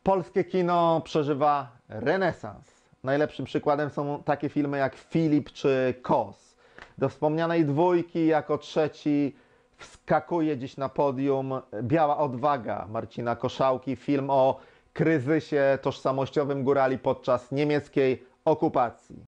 Polskie kino przeżywa renesans. Najlepszym przykładem są takie filmy jak Filip czy Kos. Do wspomnianej dwójki jako trzeci wskakuje dziś na podium Biała odwaga Marcina Koszałki, film o kryzysie tożsamościowym górali podczas niemieckiej okupacji.